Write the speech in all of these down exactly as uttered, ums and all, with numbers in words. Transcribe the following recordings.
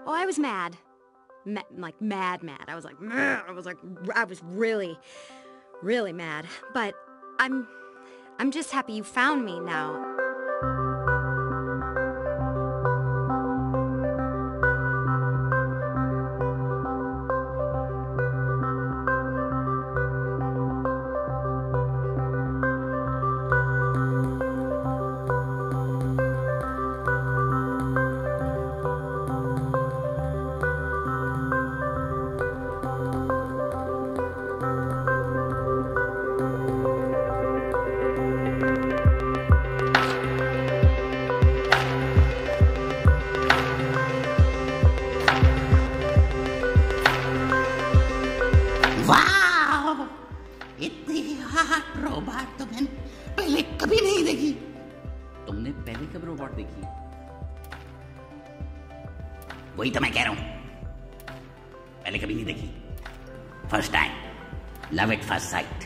Oh, I was mad. Ma like mad, mad. I was like, I was like, I was really, really mad. But I'm, I'm just happy you found me now. वही तो मैं कह रहा हूं, पहले कभी नहीं देखी। First time, love at first sight.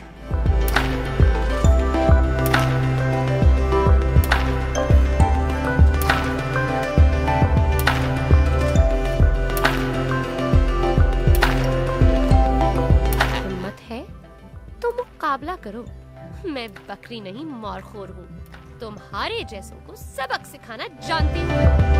हिम्मत है तो मुकाबला करो। मैं बकरी नहीं, मारखोर हूँ। तुम्हारे जैसों को सबक सिखाना जानती हूँ।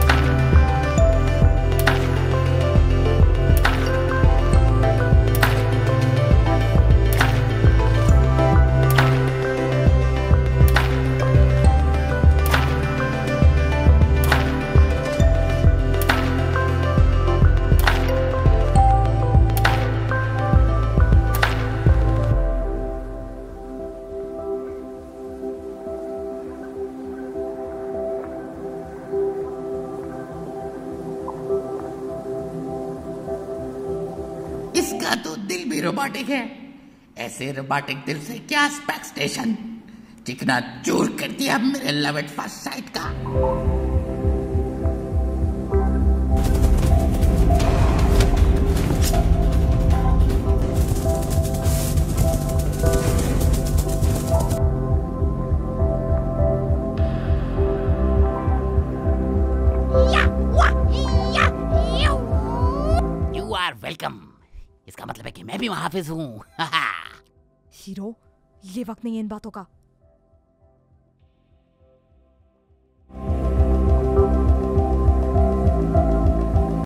इसका तो दिल भी रोबोटिक है। ऐसे रोबोटिक दिल से क्या एक्सपेक्टेशन, चिकना चूर कर दिया मेरे लव एट फर्स्ट साइट का। You are welcome. इसका मतलब है कि मैं भी हाफिज हूँ। हीरो, ये वक्त नहीं है इन बातों का।